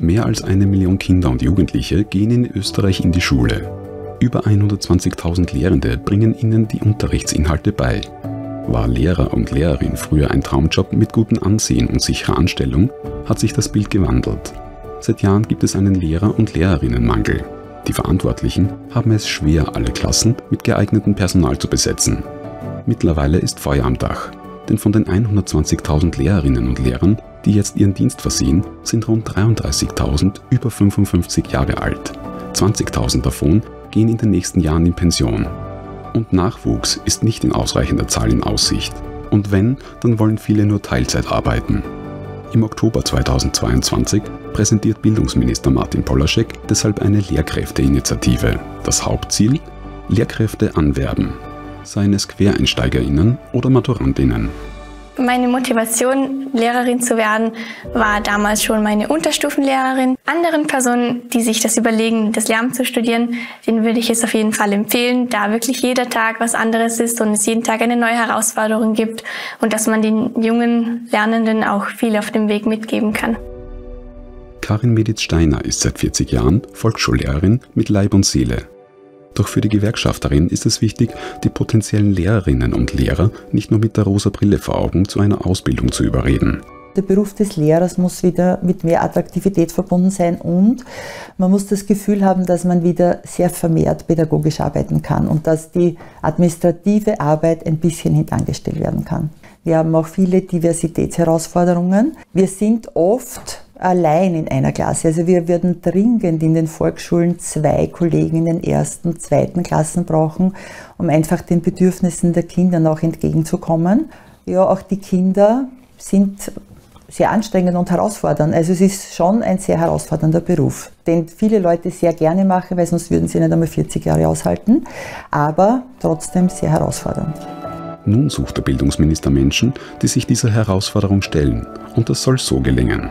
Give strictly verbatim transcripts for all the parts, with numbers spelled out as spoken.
Mehr als eine Million Kinder und Jugendliche gehen in Österreich in die Schule. Über hundertzwanzigtausend Lehrende bringen ihnen die Unterrichtsinhalte bei. War Lehrer und Lehrerin früher ein Traumjob mit gutem Ansehen und sicherer Anstellung, hat sich das Bild gewandelt. Seit Jahren gibt es einen Lehrer- und Lehrerinnenmangel. Die Verantwortlichen haben es schwer, alle Klassen mit geeignetem Personal zu besetzen. Mittlerweile ist Feuer am Dach, denn von den hundertzwanzigtausend Lehrerinnen und Lehrern, die jetzt ihren Dienst versehen, sind rund dreiunddreißigtausend über fünfundfünfzig Jahre alt. zwanzigtausend davon gehen in den nächsten Jahren in Pension. Und Nachwuchs ist nicht in ausreichender Zahl in Aussicht. Und wenn, dann wollen viele nur Teilzeit arbeiten. Im Oktober zweitausendzweiundzwanzig präsentiert Bildungsminister Martin Polaschek deshalb eine Lehrkräfteinitiative. Das Hauptziel? Lehrkräfte anwerben. Seien es QuereinsteigerInnen oder MaturantInnen. Meine Motivation, Lehrerin zu werden, war damals schon meine Unterstufenlehrerin. Anderen Personen, die sich das überlegen, das Lehramt zu studieren, denen würde ich es auf jeden Fall empfehlen, da wirklich jeder Tag was anderes ist und es jeden Tag eine neue Herausforderung gibt und dass man den jungen Lernenden auch viel auf dem Weg mitgeben kann. Karin Meditz-Steiner ist seit vierzig Jahren Volksschullehrerin mit Leib und Seele. Doch für die Gewerkschafterin ist es wichtig, die potenziellen Lehrerinnen und Lehrer nicht nur mit der rosa Brille vor Augen zu einer Ausbildung zu überreden. Der Beruf des Lehrers muss wieder mit mehr Attraktivität verbunden sein und man muss das Gefühl haben, dass man wieder sehr vermehrt pädagogisch arbeiten kann und dass die administrative Arbeit ein bisschen hintangestellt werden kann. Wir haben auch viele Diversitätsherausforderungen. Wir sind oft allein in einer Klasse. Also wir würden dringend in den Volksschulen zwei Kollegen in den ersten, zweiten Klassen brauchen, um einfach den Bedürfnissen der Kinder noch entgegenzukommen. Ja, auch die Kinder sind sehr anstrengend und herausfordernd. Also es ist schon ein sehr herausfordernder Beruf, den viele Leute sehr gerne machen, weil sonst würden sie nicht einmal vierzig Jahre aushalten, aber trotzdem sehr herausfordernd. Nun sucht der Bildungsminister Menschen, die sich dieser Herausforderung stellen, und das soll so gelingen.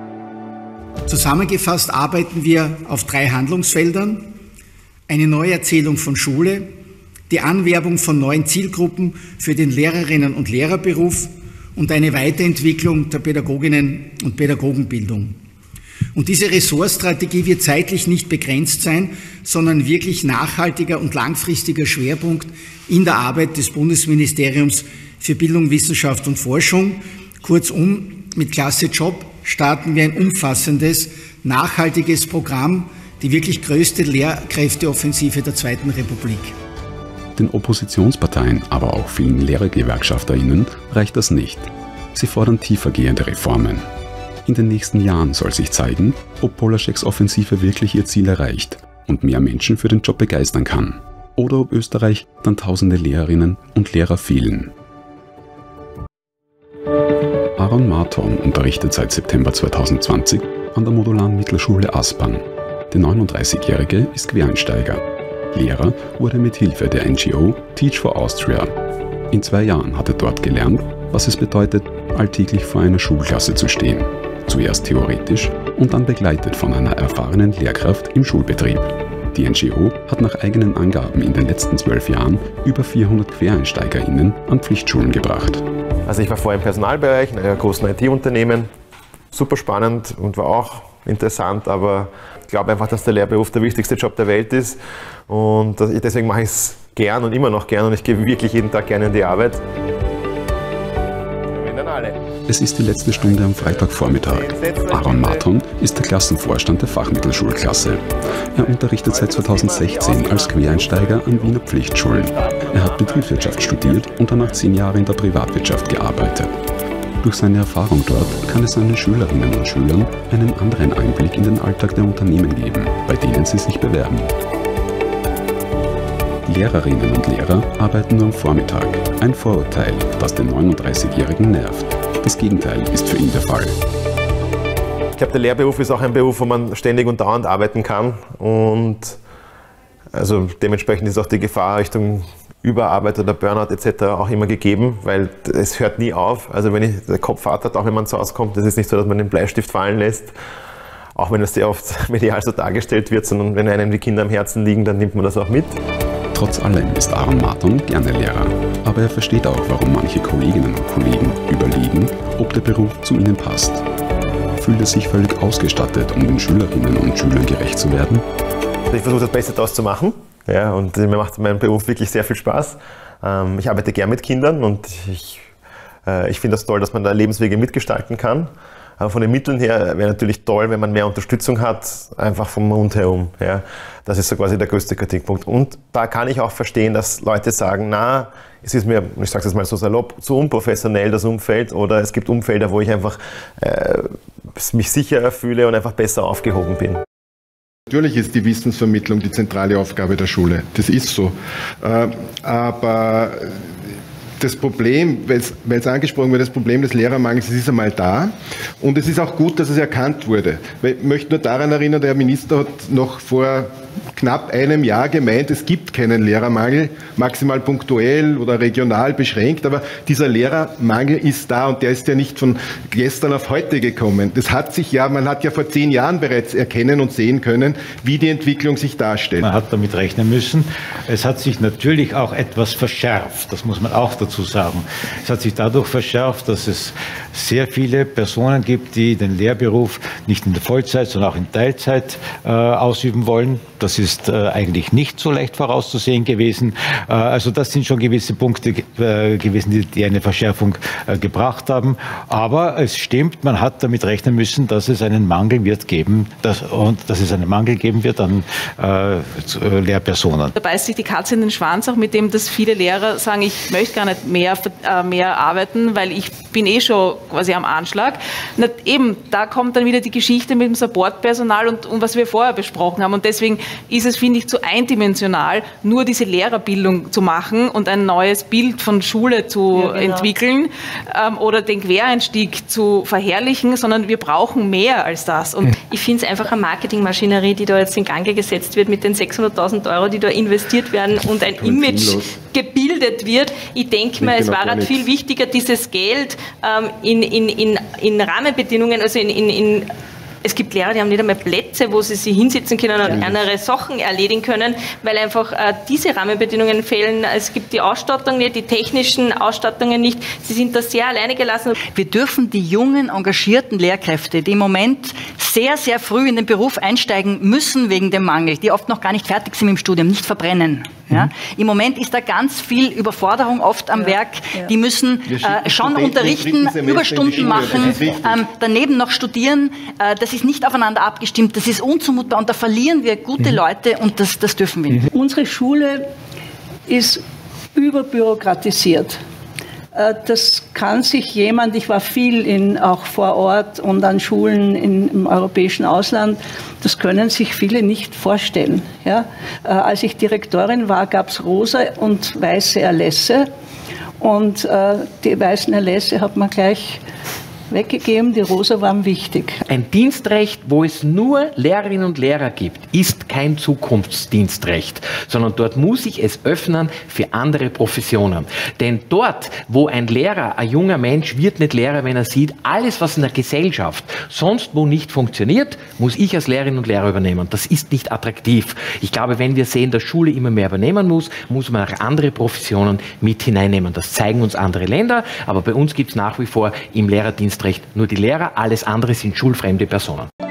Zusammengefasst arbeiten wir auf drei Handlungsfeldern: eine Neuerzählung von Schule, die Anwerbung von neuen Zielgruppen für den Lehrerinnen- und Lehrerberuf und eine Weiterentwicklung der Pädagoginnen- und Pädagogenbildung. Und diese Ressortstrategie wird zeitlich nicht begrenzt sein, sondern wirklich nachhaltiger und langfristiger Schwerpunkt in der Arbeit des Bundesministeriums für Bildung, Wissenschaft und Forschung. Kurzum, mit Klasse Job starten wir ein umfassendes, nachhaltiges Programm, die wirklich größte Lehrkräfteoffensive der Zweiten Republik. Den Oppositionsparteien, aber auch vielen LehrergewerkschafterInnen reicht das nicht. Sie fordern tiefergehende Reformen. In den nächsten Jahren soll sich zeigen, ob Polascheks Offensive wirklich ihr Ziel erreicht und mehr Menschen für den Job begeistern kann. Oder ob Österreich dann tausende Lehrerinnen und Lehrer fehlen. Aaron Marton unterrichtet seit September zweitausendzwanzig an der modularen Mittelschule Aspern. Der neununddreißigjährige ist Quereinsteiger. Lehrer wurde mit Hilfe der N G O Teach for Austria. In zwei Jahren hat er dort gelernt, was es bedeutet, alltäglich vor einer Schulklasse zu stehen. Zuerst theoretisch und dann begleitet von einer erfahrenen Lehrkraft im Schulbetrieb. Die N G O hat nach eigenen Angaben in den letzten zwölf Jahren über vierhundert QuereinsteigerInnen an Pflichtschulen gebracht. Also ich war vorher im Personalbereich in einem großen I T-Unternehmen. Super spannend und war auch interessant, aber ich glaube einfach, dass der Lehrberuf der wichtigste Job der Welt ist und deswegen mache ich es gern und immer noch gern und ich gehe wirklich jeden Tag gerne in die Arbeit. Es ist die letzte Stunde am Freitagvormittag. Aaron Marton ist der Klassenvorstand der Fachmittelschulklasse. Er unterrichtet seit zweitausendsechzehn als Quereinsteiger an Wiener Pflichtschulen. Er hat Betriebswirtschaft studiert und danach zehn Jahre in der Privatwirtschaft gearbeitet. Durch seine Erfahrung dort kann es seinen Schülerinnen und Schülern einen anderen Einblick in den Alltag der Unternehmen geben, bei denen sie sich bewerben. Lehrerinnen und Lehrer arbeiten nur am Vormittag. Ein Vorurteil, das den neununddreißigjährigen nervt. Das Gegenteil ist für ihn der Fall. Ich glaube, der Lehrberuf ist auch ein Beruf, wo man ständig und dauernd arbeiten kann. Und also dementsprechend ist auch die Gefahr Richtung Überarbeit oder Burnout et cetera auch immer gegeben, weil es hört nie auf. Also wenn ich, der Kopf flattert, auch wenn man zu Hause kommt, das ist nicht so, dass man den Bleistift fallen lässt. Auch wenn das sehr oft medial so dargestellt wird, sondern wenn einem die Kinder am Herzen liegen, dann nimmt man das auch mit. Trotz allem ist Aaron Marton gerne Lehrer, aber er versteht auch, warum manche Kolleginnen und Kollegen überlegen, ob der Beruf zu ihnen passt. fühlt er sich völlig ausgestattet, um den Schülerinnen und Schülern gerecht zu werden? Ich versuche das Beste daraus zu machen, ja, und mir macht mein Beruf wirklich sehr viel Spaß. Ähm, ich arbeite gern mit Kindern und ich, äh, ich finde das toll, dass man da Lebenswege mitgestalten kann. Aber von den Mitteln her wäre natürlich toll, wenn man mehr Unterstützung hat, einfach vom Rundherum. Ja. Das ist so quasi der größte Kritikpunkt. Und da kann ich auch verstehen, dass Leute sagen, na, es ist mir, ich sage es mal so salopp, zu unprofessionell das Umfeld, oder es gibt Umfelder, wo ich einfach äh, mich sicherer fühle und einfach besser aufgehoben bin. Natürlich ist die Wissensvermittlung die zentrale Aufgabe der Schule. Das ist so. Äh, aber das Problem, weil es angesprochen wird, das Problem des Lehrermangels, es ist einmal da, und es ist auch gut, dass es erkannt wurde. Ich möchte nur daran erinnern, der Herr Minister hat noch vor knapp einem Jahr gemeint, es gibt keinen Lehrermangel, maximal punktuell oder regional beschränkt, aber dieser Lehrermangel ist da, und der ist ja nicht von gestern auf heute gekommen. Das hat sich ja, man hat ja vor zehn Jahren bereits erkennen und sehen können, wie die Entwicklung sich darstellt. Man hat damit rechnen müssen. Es hat sich natürlich auch etwas verschärft, das muss man auch dazu sagen. Es hat sich dadurch verschärft, dass es sehr viele Personen gibt, die den Lehrberuf nicht in der Vollzeit, sondern auch in Teilzeit äh, ausüben wollen. Das ist äh, eigentlich nicht so leicht vorauszusehen gewesen. Äh, also das sind schon gewisse Punkte äh, gewesen, die, die eine Verschärfung äh, gebracht haben. Aber es stimmt, man hat damit rechnen müssen, dass es einen Mangel wird geben, dass, und dass es einen Mangel geben wird an äh, Lehrpersonen. Da beißt sich die Katze in den Schwanz, auch mit dem, dass viele Lehrer sagen, ich möchte gar nicht mehr, äh, mehr arbeiten, weil ich bin eh schon quasi am Anschlag. Na, eben, da kommt dann wieder die Geschichte mit dem Supportpersonal und, und was wir vorher besprochen haben. Und deswegen ist es, finde ich, zu eindimensional, nur diese Lehrerbildung zu machen und ein neues Bild von Schule zu ja, genau. entwickeln ähm, oder den Quereinstieg zu verherrlichen, sondern wir brauchen mehr als das. Und ich finde es einfach eine Marketingmaschinerie, die da jetzt in Gang gesetzt wird mit den sechshunderttausend Euro, die da investiert werden und ein Image gebildet wird. Ich denke mal, es war halt viel wichtiger, dieses Geld ähm, in, in, in, in Rahmenbedingungen, also in, in, in es gibt Lehrer, die haben nicht einmal Plätze, wo sie sich hinsetzen können und andere Sachen erledigen können, weil einfach äh, diese Rahmenbedingungen fehlen. Es gibt die Ausstattung nicht, die technischen Ausstattungen nicht. Sie sind da sehr alleine gelassen. Wir dürfen die jungen, engagierten Lehrkräfte, die im Moment sehr, sehr früh in den Beruf einsteigen müssen wegen dem Mangel, die oft noch gar nicht fertig sind im Studium, nicht verbrennen. Ja? Mhm. Im Moment ist da ganz viel Überforderung oft am ja, Werk. Ja. Die müssen äh, schon unterrichten, Überstunden machen, ähm, daneben noch studieren. Äh, das ist nicht aufeinander abgestimmt, das ist unzumutbar und da verlieren wir gute mhm. Leute und das, das dürfen wir nicht. Unsere Schule ist überbürokratisiert. Das kann sich jemand, ich war viel in, auch vor Ort und an Schulen in, im europäischen Ausland, das können sich viele nicht vorstellen. Ja? Als ich Direktorin war, gab es rosa und weiße Erlässe und äh, die weißen Erlässe hat man gleich weggegeben, die rosa waren wichtig. Ein Dienstrecht, wo es nur Lehrerinnen und Lehrer gibt, ist kein Zukunftsdienstrecht, sondern dort muss ich es öffnen für andere Professionen. Denn dort, wo ein Lehrer, ein junger Mensch wird nicht Lehrer, wenn er sieht, alles, was in der Gesellschaft sonst wo nicht funktioniert, muss ich als Lehrerin und Lehrer übernehmen. Das ist nicht attraktiv. Ich glaube, wenn wir sehen, dass Schule immer mehr übernehmen muss, muss man auch andere Professionen mit hineinnehmen. Das zeigen uns andere Länder, aber bei uns gibt es nach wie vor im Lehrerdienst nur die Lehrer, alles andere sind schulfremde Personen.